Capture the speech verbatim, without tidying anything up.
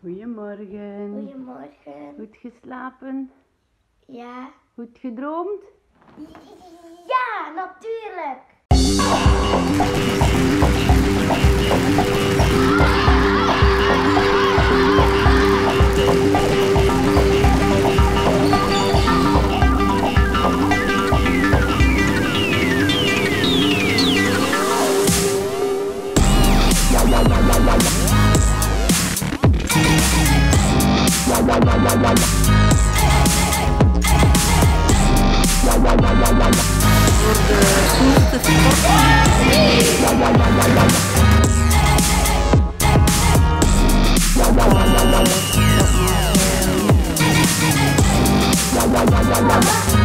Goedemorgen. Goedemorgen. Goed geslapen? Ja. Goed gedroomd? Ja, natuurlijk. Voor de